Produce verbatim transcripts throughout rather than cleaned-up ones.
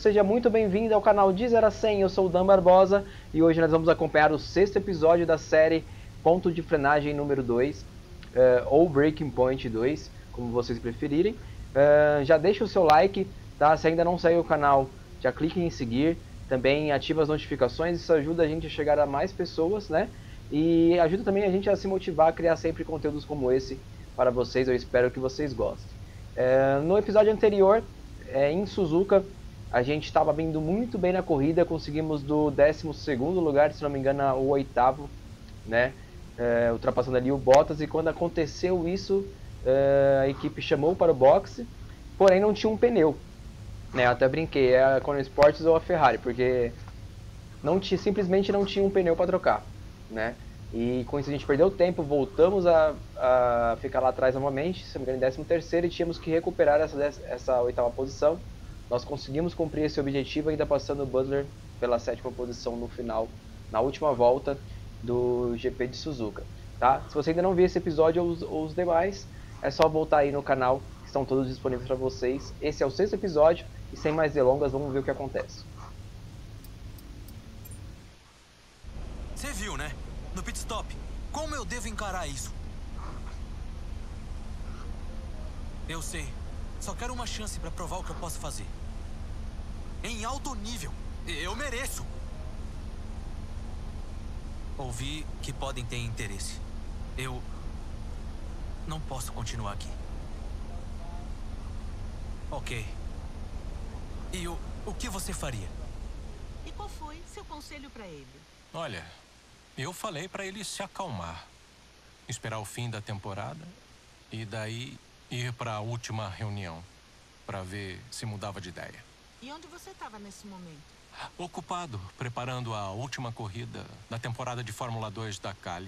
seja muito bem-vindo ao canal de zero a cem, eu sou o Dan Barbosa e hoje nós vamos acompanhar o sexto episódio da série Ponto de Frenagem número dois, uh, ou Breaking Point dois, como vocês preferirem. Uh, já deixa o seu like, tá? Se ainda não segue o canal, já clique em seguir, também ativa as notificações, isso ajuda a gente a chegar a mais pessoas, né? E ajuda também a gente a se motivar a criar sempre conteúdos como esse para vocês, eu espero que vocês gostem. Uh, no episódio anterior, É, em Suzuka, a gente estava vindo muito bem na corrida, conseguimos do décimo segundo lugar, se não me engano, o oitavo, né? É, ultrapassando ali o Bottas, e quando aconteceu isso, é, a equipe chamou para o boxe, porém não tinha um pneu. Né? Eu até brinquei, é a Conor Sports ou a Ferrari, porque não tinha, simplesmente não tinha um pneu para trocar, né? E com isso a gente perdeu tempo, voltamos a, a ficar lá atrás novamente, se não me engano, em décimo terceiro, e tínhamos que recuperar essa, essa oitava posição. Nós conseguimos cumprir esse objetivo, ainda passando o Butler pela sétima posição no final, na última volta do G P de Suzuka. Tá? Se você ainda não viu esse episódio ou os, ou os demais, é só voltar aí no canal, que estão todos disponíveis para vocês. Esse é o sexto episódio, e sem mais delongas, vamos ver o que acontece. Você viu, né? No pit stop. Como eu devo encarar isso? Eu sei. Só quero uma chance pra provar o que eu posso fazer. Em alto nível. Eu mereço. Ouvi que podem ter interesse. Eu não posso continuar aqui. Ok. E o, o que você faria? E qual foi seu conselho pra ele? Olha, eu falei pra ele se acalmar, esperar o fim da temporada e daí ir pra última reunião pra ver se mudava de ideia. E onde você estava nesse momento? Ocupado, preparando a última corrida da temporada de Fórmula dois da Cali.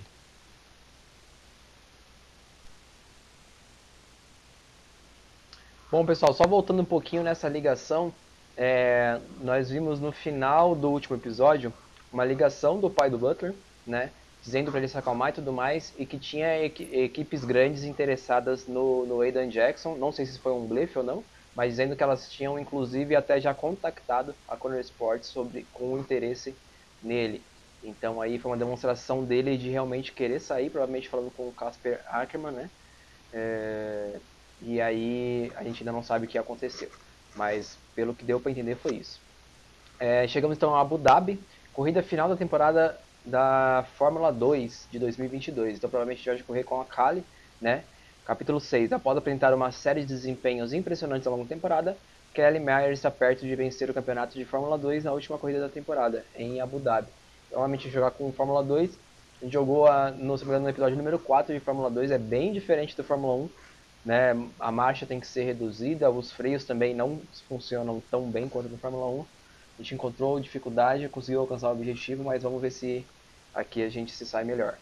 Bom, pessoal, só voltando um pouquinho nessa ligação, é, nós vimos no final do último episódio uma ligação do pai do Butler, né, dizendo para ele se acalmar e tudo mais, e que tinha equi equipes grandes interessadas no, no Aiden Jackson, não sei se foi um blefe ou não, mas dizendo que elas tinham inclusive até já contactado a Conor Sports sobre, com interesse nele. Então aí foi uma demonstração dele de realmente querer sair, provavelmente falando com o Casper Ackermann, né, é, e aí a gente ainda não sabe o que aconteceu, mas pelo que deu para entender foi isso. É, chegamos então a Abu Dhabi, corrida final da temporada da Fórmula dois de dois mil e vinte e dois, então provavelmente já vai correr com a Cali, né? Capítulo seis, após apresentar uma série de desempenhos impressionantes ao longo da temporada, Kelly Mayer está perto de vencer o campeonato de Fórmula dois na última corrida da temporada, em Abu Dhabi. Normalmente jogar com Fórmula dois, a gente jogou a, no, no episódio número quatro de Fórmula dois, é bem diferente do Fórmula um, né? A marcha tem que ser reduzida, os freios também não funcionam tão bem quanto no Fórmula um. A gente encontrou dificuldade, conseguiu alcançar o objetivo, mas vamos ver se aqui a gente se sai melhor.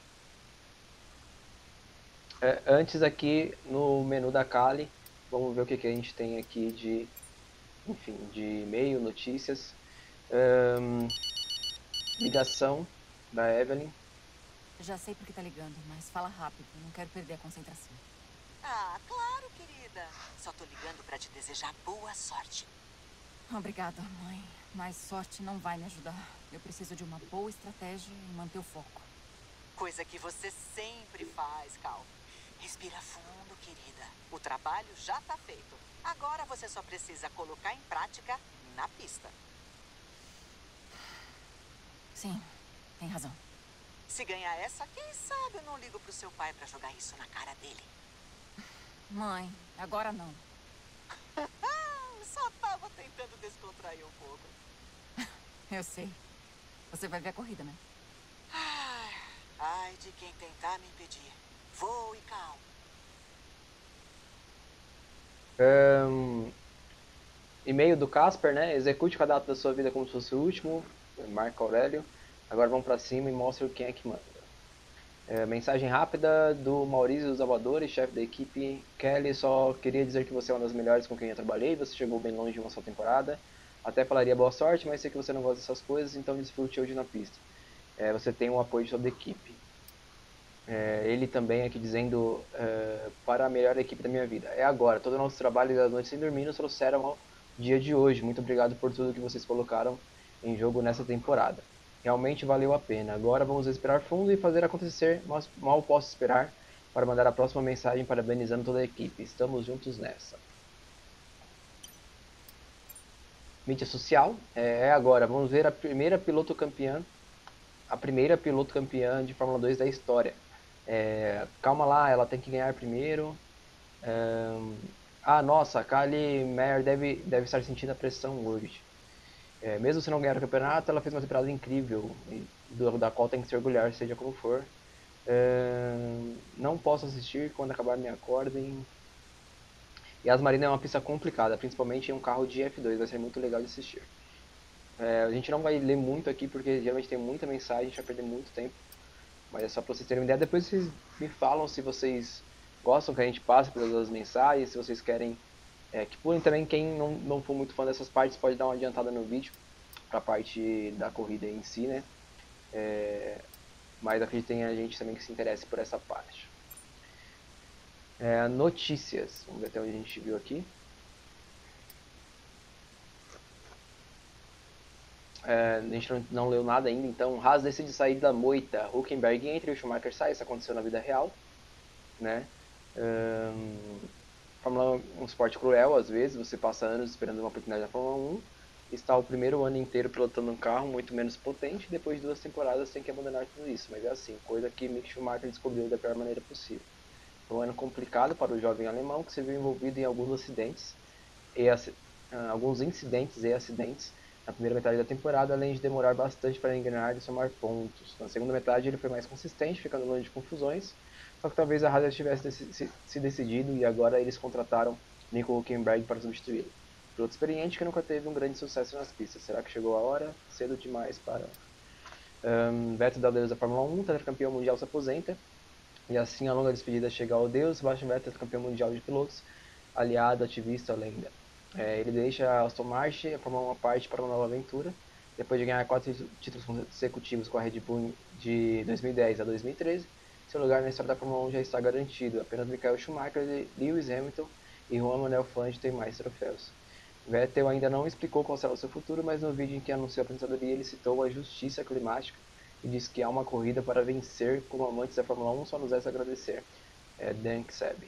É, antes aqui no menu da Cali, vamos ver o que, que a gente tem aqui de, enfim, de e-mail, notícias. Um, ligação da Evelyn. Já sei porque tá ligando, mas fala rápido, não quero perder a concentração. Ah, claro, querida. Só tô ligando pra te desejar boa sorte. Obrigada, mãe. Mas sorte não vai me ajudar. Eu preciso de uma boa estratégia e manter o foco. Coisa que você sempre faz, Cal. Respira fundo, querida. O trabalho já tá feito. Agora você só precisa colocar em prática na pista. Sim, tem razão. Se ganhar essa, quem sabe eu não ligo pro seu pai pra jogar isso na cara dele. Mãe, agora não. Só tava tentando descontrair um pouco. Eu sei. Você vai ver a corrida, né? Ai, ai de quem tentar me impedir. Voe, Cal. Um, e-mail do Casper, né? Execute cada ato da sua vida como se fosse o último. Marco Aurélio. Agora vamos pra cima e mostra quem é que manda. É, mensagem rápida do Maurício Zavadori, chefe da equipe. Kelly, só queria dizer que você é uma das melhores com quem eu trabalhei. Você chegou bem longe de uma só temporada. Até falaria boa sorte, mas sei que você não gosta dessas coisas, então desfrute hoje na pista. É, você tem o apoio de toda a equipe. É, ele também aqui dizendo é, para a melhor equipe da minha vida. É agora, todo o nosso trabalho das noites sem dormir nos trouxeram dia de hoje. Muito obrigado por tudo que vocês colocaram em jogo nessa temporada. Realmente valeu a pena. Agora vamos respirar fundo e fazer acontecer, mas mal posso esperar para mandar a próxima mensagem parabenizando toda a equipe. Estamos juntos nessa. Mídia social. É agora. Vamos ver a primeira piloto campeã. A primeira piloto campeã de Fórmula dois da história. É, calma lá, ela tem que ganhar primeiro. É, ah, nossa, a Kylie Mayer deve, deve estar sentindo a pressão hoje. É, mesmo se não ganhar o campeonato, ela fez uma temporada incrível, do, da qual tem que se orgulhar, seja como for. É, não posso assistir, quando acabar me acordem. E As Marina é uma pista complicada, principalmente em um carro de F dois, vai ser muito legal de assistir. É, a gente não vai ler muito aqui, porque geralmente tem muita mensagem, a gente vai perder muito tempo. Mas é só pra vocês terem uma ideia. Depois vocês me falam se vocês gostam que a gente passe pelas mensagens, se vocês querem é, que pulem também. Quem não, não for muito fã dessas partes pode dar uma adiantada no vídeo pra parte da corrida em si, né? É, mas acreditem a gente também que se interesse por essa parte. É, notícias. Vamos ver até onde a gente viu aqui. É, a gente não, não leu nada ainda, então Haas decide sair da moita, Hülkenberg entra e o Schumacher sai, isso aconteceu na vida real, né? Um, Fórmula um é um esporte cruel, às vezes, você passa anos esperando uma oportunidade na Fórmula um, está o primeiro ano inteiro pilotando um carro muito menos potente, e depois de duas temporadas tem que abandonar tudo isso, mas é assim, coisa que Mick Schumacher descobriu da pior maneira possível. Foi um ano complicado para o jovem alemão, que se viu envolvido em alguns acidentes, e, uh, alguns incidentes e acidentes, na primeira metade da temporada, além de demorar bastante para engrenar e somar pontos. Na segunda metade ele foi mais consistente, ficando longe de confusões, só que talvez a Haas tivesse se, se decidido e agora eles contrataram Nico Hülkenberg para substituí-lo. Piloto experiente que nunca teve um grande sucesso nas pistas. Será que chegou a hora? Cedo demais para... Um, Vettel da Deus da Fórmula um, tetracampeão mundial se aposenta, e assim a longa despedida chega ao Deus. Sebastian Vettel, campeão mundial de pilotos, aliado, ativista, lenda. É, ele deixa a Aston Martin formar uma parte para uma nova aventura, depois de ganhar quatro títulos consecutivos com a Red Bull de dois mil e dez a dois mil e treze. Seu lugar na história da Fórmula um já está garantido. Apenas Michael Schumacher, Lewis Hamilton e Juan Manuel Fangio têm mais troféus. Vettel ainda não explicou qual será o seu futuro, mas no vídeo em que anunciou a aposentadoria ele citou a justiça climática e disse que há uma corrida para vencer. Como amantes da Fórmula um, só nos resta agradecer. É Dan Ksebi.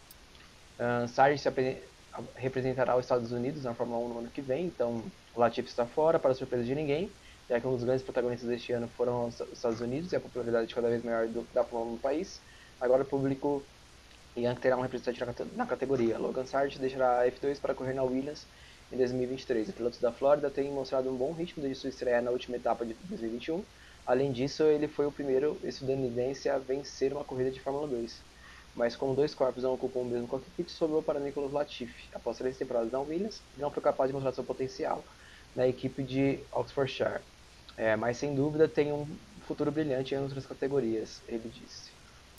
Uh, Sargent se representará os Estados Unidos na Fórmula um no ano que vem, então o Latifi está fora, para surpresa de ninguém, já que um dos grandes protagonistas deste ano foram os Estados Unidos e a popularidade cada vez maior do, da Fórmula um no país. Agora o público Yankee terá um representante na, na categoria. Logan Sargent deixará a F dois para correr na Williams em dois mil e vinte e três. O piloto da Flórida tem mostrado um bom ritmo desde sua estreia na última etapa de dois mil e vinte e um. Além disso, ele foi o primeiro estadunidense a vencer uma corrida de Fórmula dois. Mas como dois corpos não ocupam o mesmo cockpit, sobrou para Nicolas Latifi. Após três temporadas na Williams, não foi capaz de mostrar seu potencial na equipe de Oxfordshire. É, mas sem dúvida tem um futuro brilhante em outras categorias, ele disse.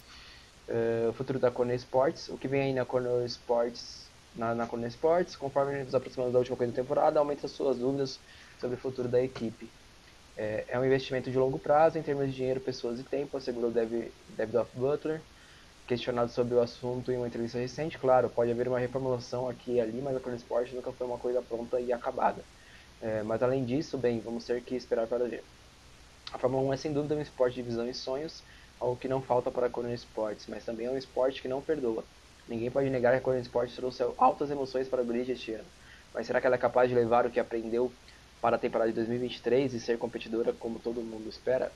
Uh, o futuro da Kona Sports, o que vem aí na Kona Sports, na, na Kona Sports, conforme nos aproximamos da última corrida da temporada, aumenta suas dúvidas sobre o futuro da equipe. É, é um investimento de longo prazo em termos de dinheiro, pessoas e tempo, assegurou David Butler. Questionado sobre o assunto em uma entrevista recente, claro, pode haver uma reformulação aqui e ali, mas a Kona Sport nunca foi uma coisa pronta e acabada. É, mas além disso, bem, vamos ter que esperar para ver. A Fórmula um é sem dúvida um esporte de visão e sonhos, algo que não falta para a Kona Sports, mas também é um esporte que não perdoa. Ninguém pode negar que a Kona Sports trouxe altas emoções para o grid este ano. Mas será que ela é capaz de levar o que aprendeu para a temporada de dois mil e vinte e três e ser competidora como todo mundo espera?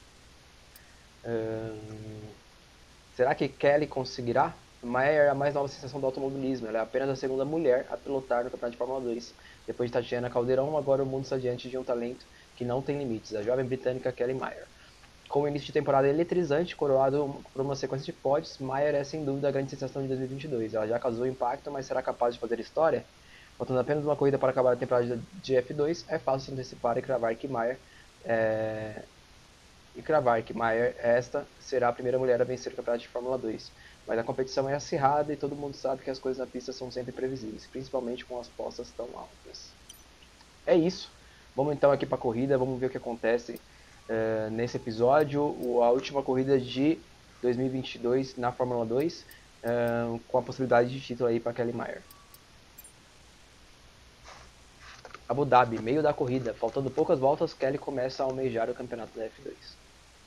Hum... Será que Kelly conseguirá? Mayer é a mais nova sensação do automobilismo. Ela é apenas a segunda mulher a pilotar no Campeonato de Fórmula dois. Depois de Tatiana Calderon, agora o mundo está diante de um talento que não tem limites, a jovem britânica Kelly Mayer. Com o início de temporada eletrizante, coroado por uma sequência de pódios, Mayer é sem dúvida a grande sensação de dois mil e vinte e dois. Ela já causou impacto, mas será capaz de fazer história? Faltando apenas uma corrida para acabar a temporada de F dois, é fácil se antecipar e cravar que Mayer é... e cravar que Mayer, esta, será a primeira mulher a vencer o campeonato de Fórmula dois. Mas a competição é acirrada e todo mundo sabe que as coisas na pista são sempre previsíveis, principalmente com as postas tão altas. É isso. Vamos então aqui para a corrida, vamos ver o que acontece uh, nesse episódio, a última corrida de dois mil e vinte e dois na Fórmula dois, uh, com a possibilidade de título aí para Kelly Mayer. Abu Dhabi, meio da corrida. Faltando poucas voltas, Kelly começa a almejar o campeonato da F dois.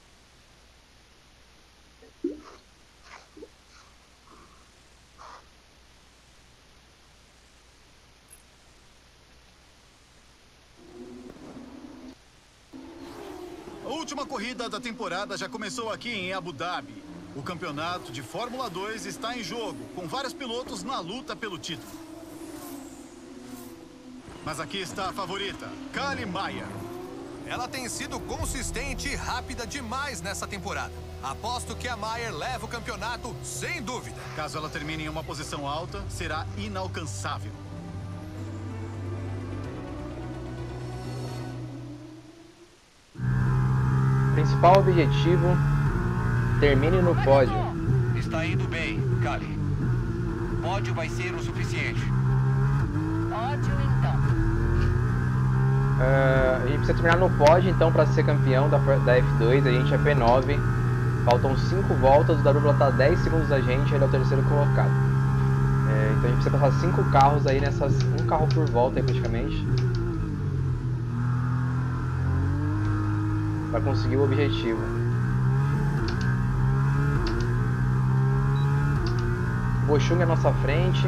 A última corrida da temporada já começou aqui em Abu Dhabi. O campeonato de Fórmula dois está em jogo, com vários pilotos na luta pelo título. Mas aqui está a favorita, Kali Maier. Ela tem sido consistente e rápida demais nessa temporada. Aposto que a Maier leva o campeonato sem dúvida. Caso ela termine em uma posição alta, será inalcançável. Principal objetivo, termine no pódio. Está indo bem, Kali. Pódio vai ser o suficiente. Pódio, então. Uh, a gente precisa terminar no pódio, então, para ser campeão da, da F dois. A gente é P nove. Faltam cinco voltas, o Darúbula está a dez segundos da gente, ele é o terceiro colocado. É, então a gente precisa passar cinco carros aí nessas... um carro por volta aí, praticamente. Para conseguir o objetivo. Bochung à nossa frente.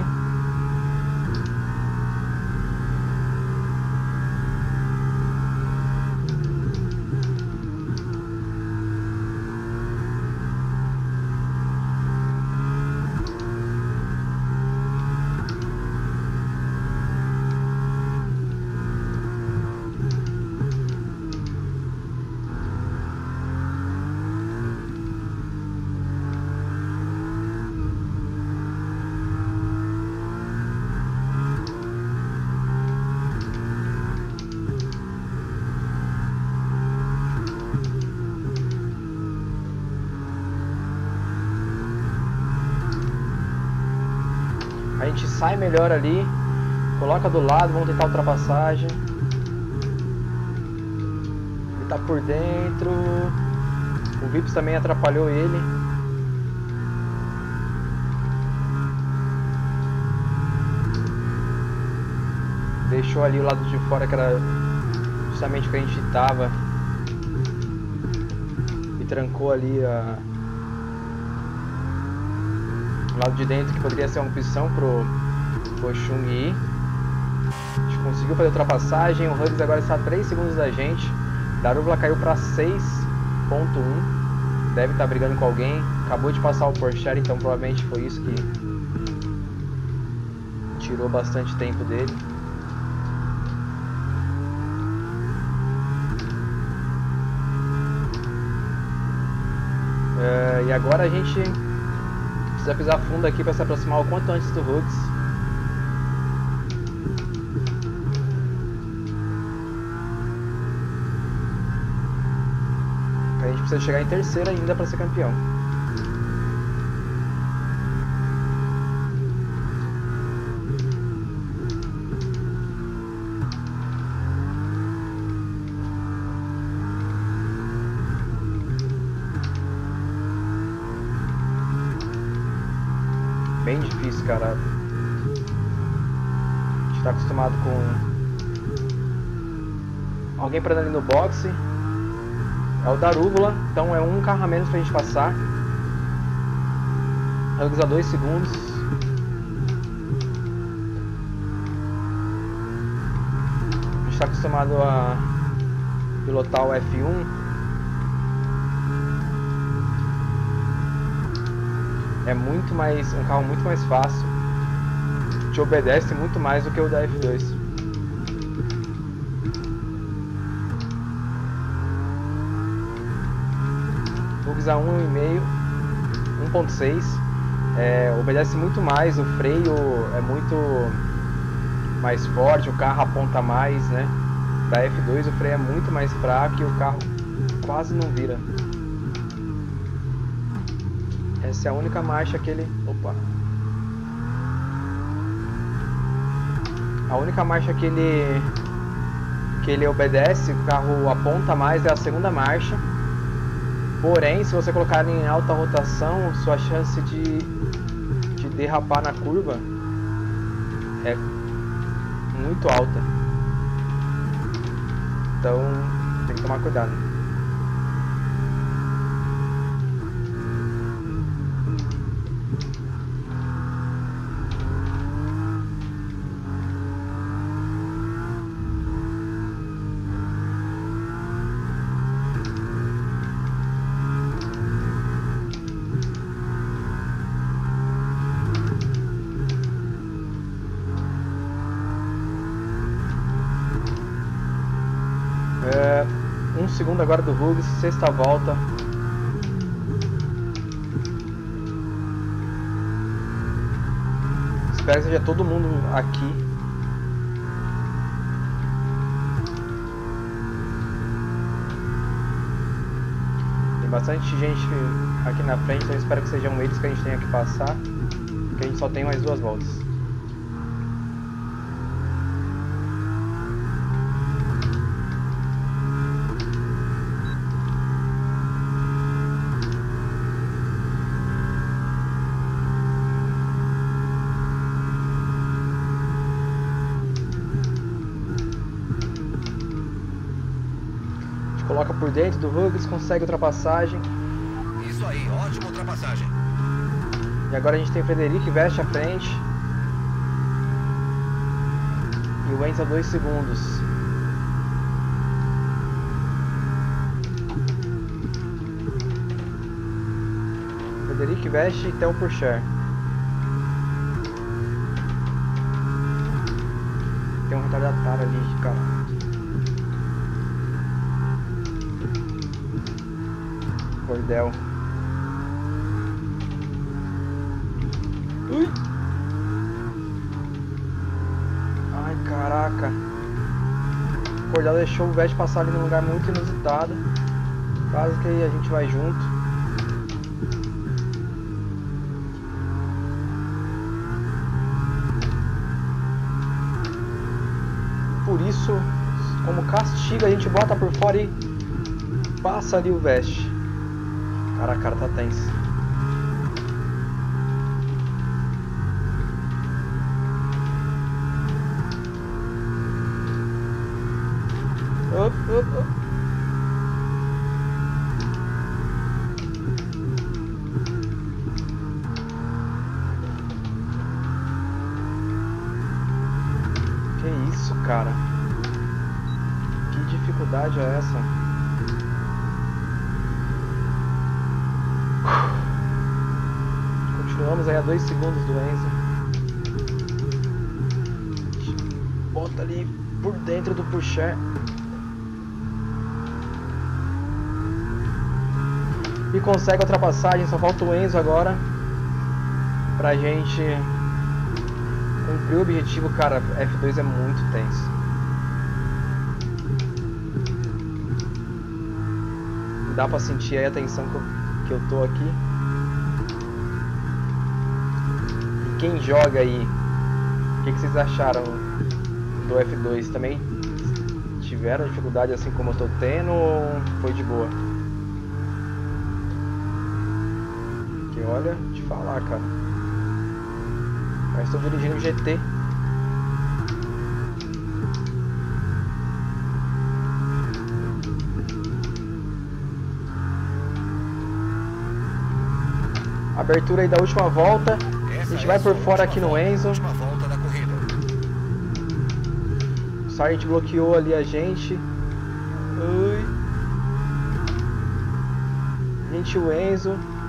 A gente sai melhor ali, coloca do lado, vamos tentar a ultrapassagem. Ele tá por dentro. O Vips também atrapalhou ele. Deixou ali o lado de fora, que era justamente o que a gente tava. E trancou ali a... o lado de dentro, que poderia ser uma opção pro Bochung ir. A gente conseguiu fazer a ultrapassagem. O Huggs agora está a três segundos da gente. Darúbula caiu para seis ponto um. Deve estar brigando com alguém. Acabou de passar o Porsche, então provavelmente foi isso que tirou bastante tempo dele. Uh, e agora a gente precisa pisar fundo aqui para se aproximar o quanto antes do Huggs. A gente precisa chegar em terceiro ainda para ser campeão. Bem difícil, cara. A gente tá acostumado com alguém parando ali no boxe. É o Darúbula, então é um carro a menos pra gente passar. Huggs a dois segundos. A gente tá acostumado a pilotar o F um. É muito mais, um carro muito mais fácil, te obedece muito mais do que o da F dois. Huggs a um vírgula cinco, um ponto seis, é, obedece muito mais, o freio é muito mais forte, o carro aponta mais, né? Da F dois o freio é muito mais fraco e o carro quase não vira. Essa é a única marcha que ele... Opa! A única marcha que ele... que ele obedece, o carro aponta mais, é a segunda marcha. Porém, se você colocar em alta rotação, sua chance de, de derrapar na curva é muito alta. Então tem que tomar cuidado. É, um segundo agora do Hugues, sexta volta. Espero que seja todo mundo aqui. Tem bastante gente aqui na frente, então espero que sejam eles que a gente tenha que passar, porque a gente só tem mais duas voltas. Coloca por dentro do Hugues, consegue ultrapassagem. Isso aí, ótima ultrapassagem. E agora a gente tem Frederic, veste à frente. E o Enzo a dois segundos. Frederic, veste e Theo Pourchaire. Tem um retardatário ali de cara. Cordel. Ui! Ai, caraca. O Cordel deixou o Vest passar ali num lugar muito inusitado. Quase que a gente vai junto. Por isso, como castigo, a gente bota por fora e passa ali o Vest. Cara, a cara tá tensa. Op, op, op. Que isso, cara? Que dificuldade é essa? Continuamos aí a dois segundos do Enzo. Bota ali por dentro do Pourchaire. E consegue a ultrapassagem, só falta o Enzo agora pra gente cumprir o objetivo. Cara, F dois é muito tenso. Dá pra sentir aí a tensão que eu, que eu tô aqui. Quem joga aí, o que, que vocês acharam do F dois? Também tiveram dificuldade assim como eu tô tendo ou foi de boa? Que olha, te falar, cara. Mas estou dirigindo o G T. Abertura aí da última volta. A gente vai por fora aqui no Enzo. O Sargent bloqueou ali a gente. Ui. A gente e o Enzo.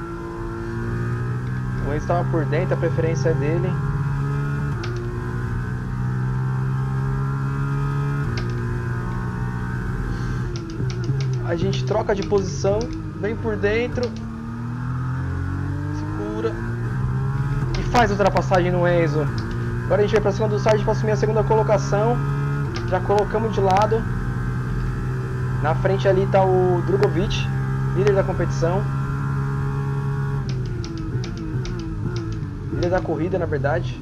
O Enzo estava por dentro, a preferência é dele. A gente troca de posição, vem por dentro. Segura. Faz ultrapassagem no Enzo. Agora a gente vai pra cima do Sargent para assumir a segunda colocação. Já colocamos de lado. Na frente ali tá o Drugovich, líder da competição. Líder da corrida, na verdade.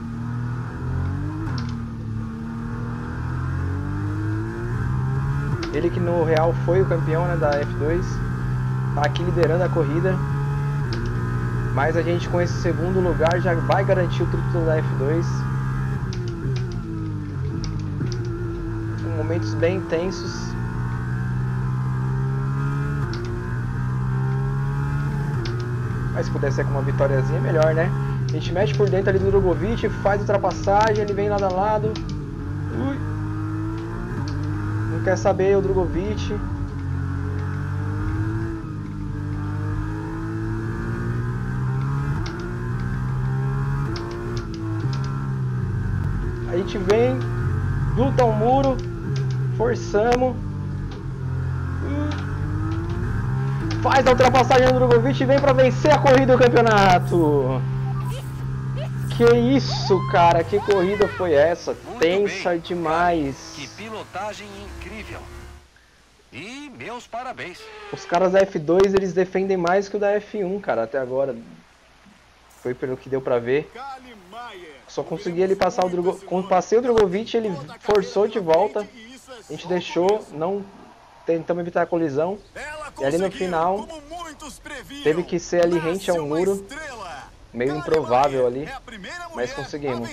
Ele que no real foi o campeão, né, da F dois. Tá aqui liderando a corrida. Mas a gente com esse segundo lugar já vai garantir o título da F dois. São momentos bem intensos. Mas se pudesse ser com uma vitóriazinha, melhor, né? A gente mexe por dentro ali do Drogovic, faz ultrapassagem, ele vem lado a lado. Ui. Não quer saber o Drogovic. A gente vem, luta ao muro, forçamos. Faz a ultrapassagem do Drogovic e vem pra vencer a corrida do campeonato. Que isso, cara, que corrida foi essa? Muito Tensa bem, demais. Que pilotagem incrível. E meus parabéns. Os caras da F dois, eles defendem mais que o da F um, cara, até agora. Foi pelo que deu pra ver. Só consegui ele passar o Drogovic. Quando passei o Drogovic, ele forçou de volta. A gente deixou, não tentamos evitar a colisão. E ali no final, teve que ser ali rente ao muro. Meio improvável ali, mas conseguimos.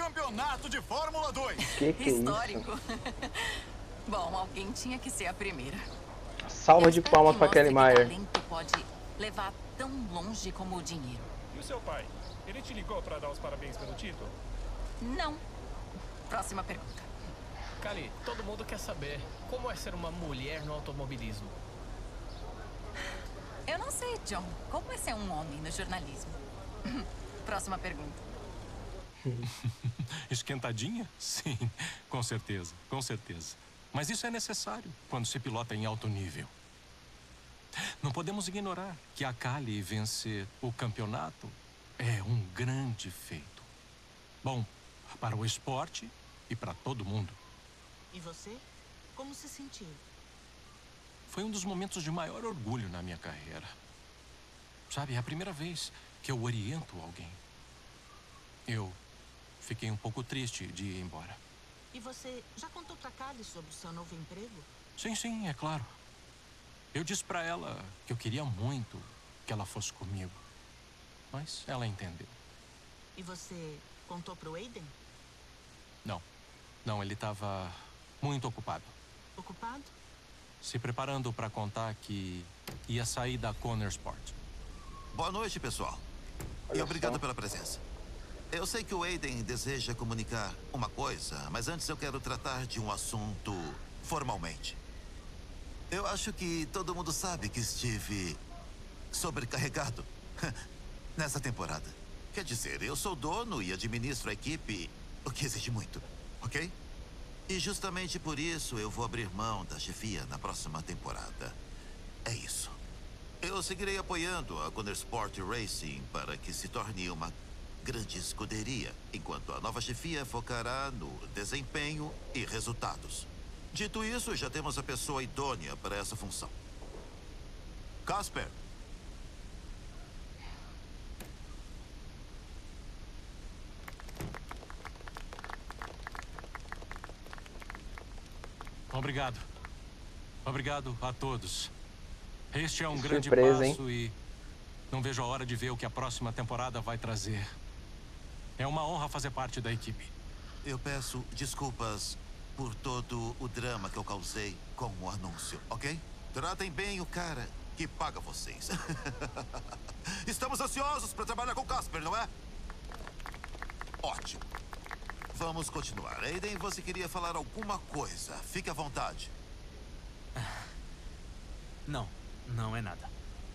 Que que é isso? Bom, alguém tinha que ser a primeira. Salva de palmas para Kelly Mayer. O talento pode levar tão longe como o dinheiro. E o seu pai? Ele te ligou para dar os parabéns pelo título? Não. Próxima pergunta. Kali, todo mundo quer saber como é ser uma mulher no automobilismo. Eu não sei, John. Como é ser um homem no jornalismo? Próxima pergunta. Esquentadinha? Sim, com certeza, com certeza. Mas isso é necessário quando se pilota em alto nível. Não podemos ignorar que a Kali vencer o campeonato é um grande feito. Bom, para o esporte e para todo mundo. E você? Como se sentiu? Foi um dos momentos de maior orgulho na minha carreira. Sabe, é a primeira vez que eu oriento alguém. Eu fiquei um pouco triste de ir embora. E você já contou pra Kali sobre o seu novo emprego? Sim, sim, é claro. Eu disse pra ela que eu queria muito que ela fosse comigo. Mas ela entendeu. E você contou pro Aiden? Não. Não, ele estava muito ocupado. Ocupado? Se preparando para contar que ia sair da Conner Sport. Boa noite, pessoal. Olha e obrigado só. pela presença. Eu sei que o Aiden deseja comunicar uma coisa, mas antes eu quero tratar de um assunto formalmente. Eu acho que todo mundo sabe que estive sobrecarregado nessa temporada. Quer dizer, eu sou dono e administro a equipe, o que exige muito, ok? E justamente por isso eu vou abrir mão da chefia na próxima temporada. É isso. Eu seguirei apoiando a Conner Sport Racing para que se torne uma grande escuderia, enquanto a nova chefia focará no desempenho e resultados. Dito isso, já temos a pessoa idônea para essa função. Casper. Obrigado. Obrigado a todos. Este é um Que grande surpresa, passo e não vejo a hora de ver o que a próxima temporada vai trazer. É uma honra fazer parte da equipe. Eu peço desculpas por todo o drama que eu causei com o anúncio, ok? Tratem bem o cara que paga vocês. Estamos ansiosos para trabalhar com o Casper, não é? Ótimo. Vamos continuar. Aiden, você queria falar alguma coisa? Fique à vontade. Não, não é nada.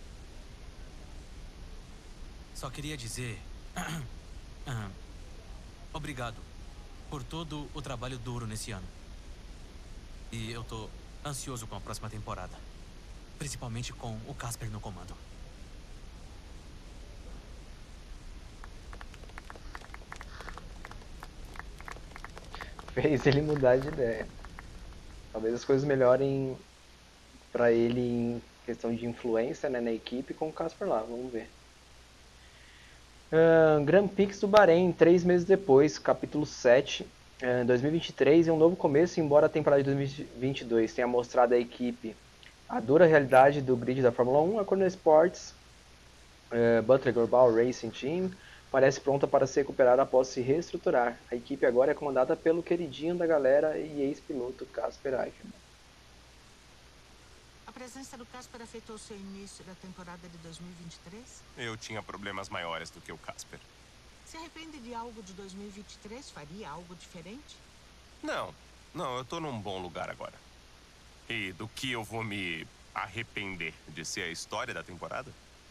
Só queria dizer... ah, obrigado por todo o trabalho duro nesse ano. E eu tô ansioso com a próxima temporada. Principalmente com o Casper no comando. Fez ele mudar de ideia. Talvez as coisas melhorem pra ele em questão de influência, né, na equipe com o Casper lá, vamos ver. Uh, Grand Prix do Bahrein, três meses depois, capítulo sete, uh, dois mil e vinte e três, é um novo começo, embora a temporada de dois mil e vinte e dois tenha mostrado à equipe a dura realidade do grid da Fórmula um, a Conner Sports, uh, Butler Global Racing Team, parece pronta para se recuperar após se reestruturar. A equipe agora é comandada pelo queridinho da galera e ex-piloto Casper Eichmann. presença do Casper afetou seu início da temporada de dois mil e vinte e três? Eu tinha problemas maiores do que o Casper. Se arrepende de algo de dois mil e vinte e três? Faria algo diferente? Não, não, eu tô num bom lugar agora. E do que eu vou me arrepender de ser a história da temporada?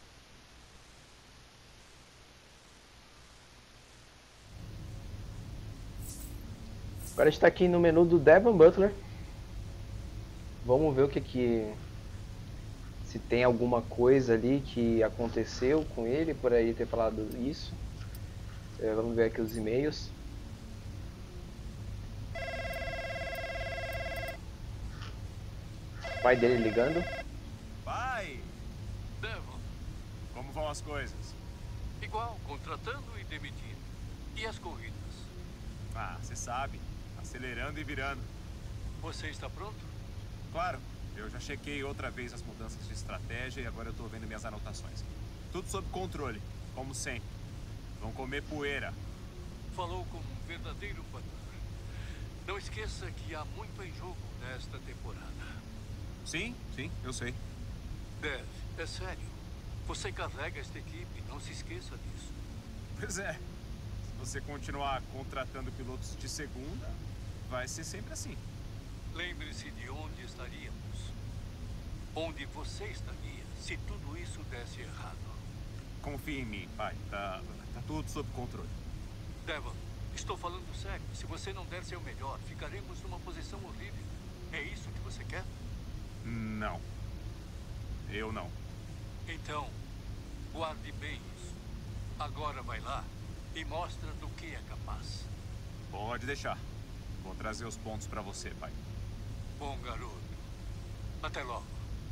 Agora a gente tá aqui no menu do Devon Butler. Vamos ver o que que... se tem alguma coisa ali que aconteceu com ele por aí ter falado isso. É, vamos ver aqui os e-mails. O pai dele ligando. Pai! Devon, Como vão as coisas? igual, contratando e demitindo. E as corridas? Ah, você sabe. Acelerando e virando. Você está pronto? Claro, eu já chequei outra vez as mudanças de estratégia e agora eu tô vendo minhas anotações. Tudo sob controle, como sempre. Vão comer poeira. Falou como um verdadeiro patrão. Não esqueça que há muito em jogo nesta temporada. Sim, sim, eu sei. Dev, é sério. Você carrega esta equipe, não se esqueça disso. Pois é. Se você continuar contratando pilotos de segunda, vai ser sempre assim. Lembre-se de onde estaríamos. Onde você estaria se tudo isso desse errado. Confie em mim, pai. Tá, tá tudo sob controle. Devon, estou falando sério. Se você não der seu melhor, ficaremos numa posição horrível. É isso que você quer? Não. Eu não. Então, guarde bem isso. Agora vai lá e mostra do que é capaz. Pode deixar. Vou trazer os pontos pra você, pai. Bom garoto. Até logo.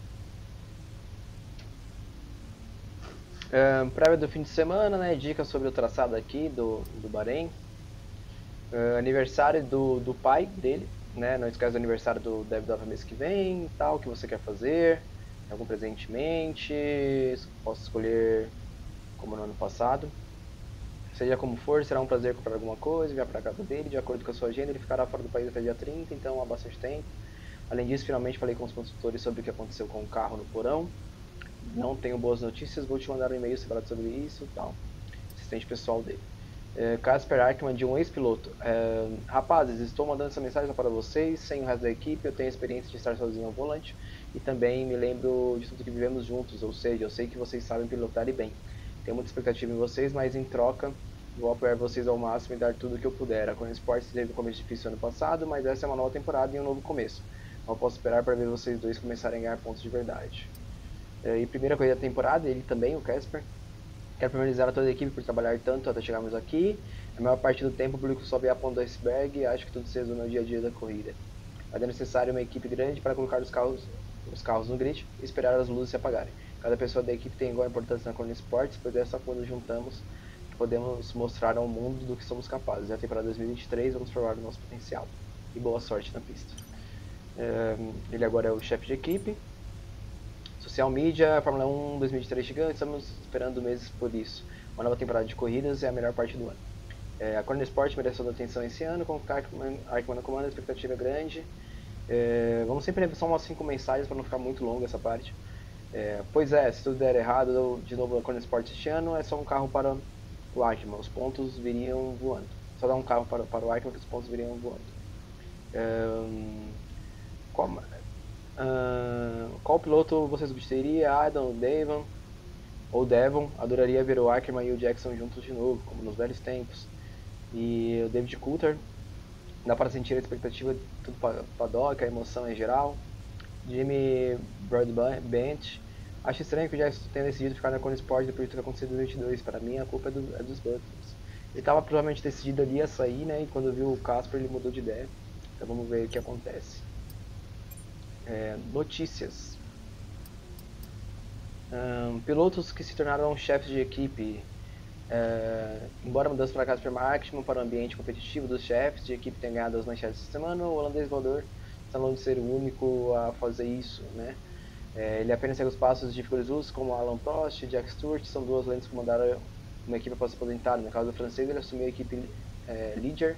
Uh, prévia do fim de semana, né? Dicas sobre o traçado aqui do, do Bahrein. Uh, aniversário do, do pai dele, né? Não esquece do aniversário do Dev Dota mês que vem, tal, o que você quer fazer, algum presente em mente, posso escolher como no ano passado. Seja como for, será um prazer comprar alguma coisa, enviar para a casa dele, de acordo com a sua agenda, ele ficará fora do país até dia trinta, então há bastante tempo. Além disso, finalmente falei com os consultores sobre o que aconteceu com o carro no porão. Não tenho boas notícias, vou te mandar um e-mail separado sobre isso e tal. Assistente pessoal dele. É, Casper Aikman, de um ex-piloto. É, rapazes, estou mandando essa mensagem só para vocês, sem o resto da equipe, eu tenho a experiência de estar sozinho ao volante e também me lembro de tudo que vivemos juntos, ou seja, eu sei que vocês sabem pilotar e bem. Tenho muita expectativa em vocês, mas em troca vou apoiar vocês ao máximo e dar tudo o que eu puder. A Corne Sports teve um começo difícil ano passado, mas essa é uma nova temporada e um novo começo. Não posso esperar para ver vocês dois começarem a ganhar pontos de verdade. E primeira corrida da temporada, ele também, o Casper. Quero parabenizar a toda a equipe por trabalhar tanto até chegarmos aqui. A maior parte do tempo o público só vê a ponta do iceberg e acho que tudo se resume no dia a dia da corrida. Mas é necessário uma equipe grande para colocar os carros, os carros no grid e esperar as luzes se apagarem. Cada pessoa da equipe tem igual importância na Corne Sports, pois é só quando juntamos que podemos mostrar ao mundo do que somos capazes. Na temporada dois mil e vinte e três vamos provar o nosso potencial. E boa sorte na pista. Ele agora é o chefe de equipe. Social Media, Fórmula um dois mil e vinte e três chegando, estamos esperando meses por isso. Uma nova temporada de corridas é a melhor parte do ano. É, a Corne Sport merece toda a atenção esse ano, com o Aikman no comando, a expectativa é grande. É, vamos sempre revisar umas cinco mensagens para não ficar muito longa essa parte. É, pois é, se tudo der errado, de novo a Corne Sport este ano, é só um carro para o Aikman, os pontos viriam voando. Só dar um carro para, para o Aikman que os pontos viriam voando. É, como... Uh, qual piloto você substituiria? Adam, Devon ou Devon? Adoraria ver o Ackerman e o Jackson juntos de novo, como nos velhos tempos. E o David Coulter, dá para sentir a expectativa de tudo paddock, a emoção em geral. Jimmy Broadbent, acho estranho que o Jackson tenha decidido ficar na Corne Sport depois de ter acontecido em dois mil e vinte e dois. Para mim a culpa é, do, é dos Butlers. Ele estava provavelmente decidido ali a sair, né? E quando viu o Casper ele mudou de ideia. Então vamos ver o que acontece. É, notícias. Um, pilotos que se tornaram chefes de equipe. É, embora a mudança para Casper Aikman para o ambiente competitivo dos chefes de equipe tenha ganhado as manchetes esta semana, o holandês voador está longe de ser o único a fazer isso, né? É, ele apenas segue os passos de figuras ilustres como Alan Prost e Jack Stewart, são duas lendas que mandaram uma equipe após se aposentar. No caso do francês, ele assumiu a equipe é, Ligier,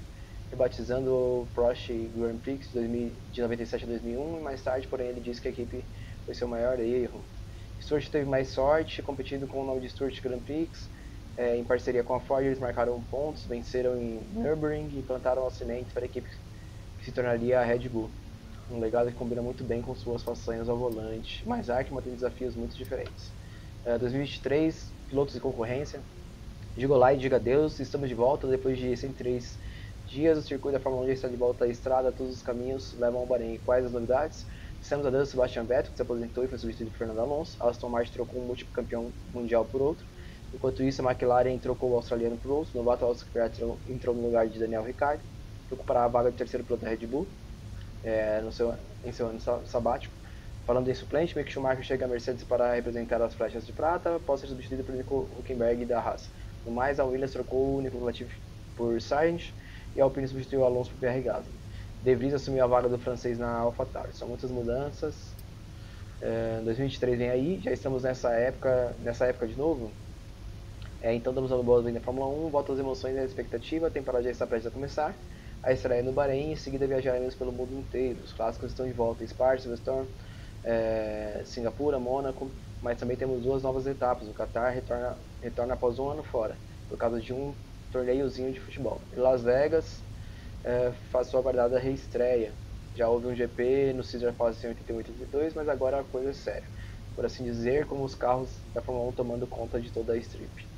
rebatizando o Prost Grand Prix de noventa e sete a dois mil e um, e mais tarde, porém, ele disse que a equipe foi seu maior erro. Stewart teve mais sorte, competindo com o nome de Stewart Grand Prix, é, em parceria com a Ford, eles marcaram pontos, venceram em Nürburgring e plantaram as sementes para a equipe que se tornaria a Red Bull. Um legado que combina muito bem com suas façanhas ao volante, mas Arkman tem desafios muito diferentes. Uh, dois mil e vinte e três, pilotos de concorrência. Diga olá e diga adeus, estamos de volta depois de cento e três dias. O circuito da Fórmula um já está de volta à estrada, todos os caminhos levam ao Bahrein. Quais as novidades? Dissemos adeus a Sebastian Vettel, que se aposentou e foi substituído por Fernando Alonso. A Aston Martin trocou um múltiplo campeão mundial por outro. Enquanto isso, a McLaren trocou o australiano por outro. O novato Oscar Piastri entrou no lugar de Daniel Ricciardo, para ocupar a vaga de terceiro piloto da Red Bull. É, no seu, em seu ano sabático. Falando em suplente, Mick Schumacher chega à Mercedes para representar as flechas de prata, após ser substituído por Nico Hülkenberg da Haas. No mais, a Williams trocou o Nico Latifi por Sargent e a Alpine substituiu o Alonso por Pierre Gasly. De Vries assumiu a vaga do francês na AlphaTauri. São muitas mudanças. É, dois mil e vinte e três vem aí, já estamos nessa época, nessa época de novo. É, então damos uma boa-vinda à Fórmula um, volta às emoções e à expectativa, a temporada já está prestes a começar. A estreia no Bahrein e em seguida viajaremos pelo mundo inteiro. Os clássicos estão de volta, Spa, Silverstone, é, Singapura, Mônaco, mas também temos duas novas etapas. O Qatar retorna, retorna após um ano fora, por causa de um torneiozinho de futebol. E Las Vegas é, faz sua aguardada reestreia. Já houve um G P no Caesar Palace em oitenta e um e oitenta e dois, mas agora a coisa é séria. Por assim dizer, como os carros da Fórmula um tomando conta de toda a strip.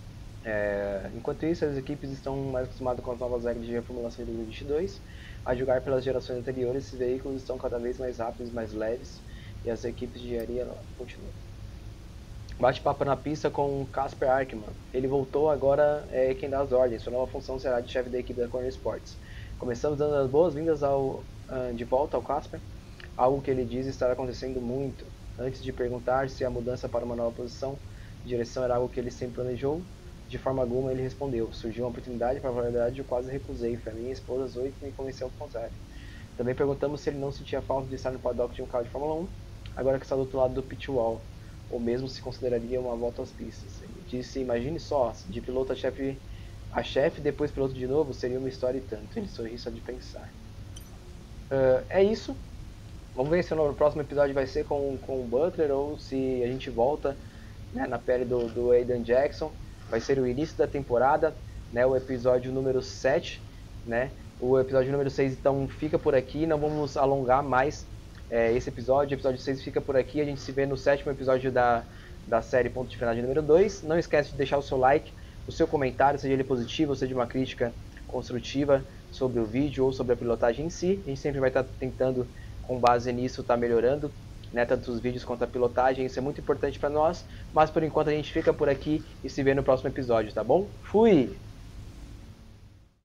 É, enquanto isso, as equipes estão mais acostumadas com as novas regras de reformulação de dois mil e vinte e dois. A julgar pelas gerações anteriores, esses veículos estão cada vez mais rápidos, mais leves, e as equipes de engenharia continuam. Bate-papo na pista com Casper Arkman. Ele voltou, agora é quem dá as ordens. Sua nova função será de chefe da equipe da Corner Sports. Começamos dando as boas-vindas ao, uh, de volta ao Casper, algo que ele diz estar acontecendo muito. Antes de perguntar se a mudança para uma nova posição de direção era algo que ele sempre planejou, de forma alguma ele respondeu. Surgiu uma oportunidade, para a verdade eu quase recusei. Foi a minha esposa Zoe que me convenceu ao contrário. Também perguntamos se ele não sentia falta de estar no paddock de um carro de Fórmula um, agora que está do outro lado do pit wall, ou mesmo se consideraria uma volta às pistas. Ele disse, imagine só, de piloto a chefe, a chefe depois piloto de novo, seria uma história e tanto. Ele sorriu só de pensar. Uh, é isso. Vamos ver se o próximo episódio vai ser com, com o Butler, ou se a gente volta, né, na pele do, do Aiden Jackson. Vai ser o início da temporada, né, o episódio número sete, né, o episódio número seis então fica por aqui, não vamos alongar mais é, esse episódio, o episódio seis fica por aqui, a gente se vê no sétimo episódio da, da série Ponto de Frenagem número dois, não esquece de deixar o seu like, o seu comentário, seja ele positivo ou seja uma crítica construtiva sobre o vídeo ou sobre a pilotagem em si, a gente sempre vai estar tentando, com base nisso, estar melhorando, né, tanto os vídeos quanto a pilotagem, isso é muito importante para nós, mas por enquanto a gente fica por aqui e se vê no próximo episódio, tá bom? Fui!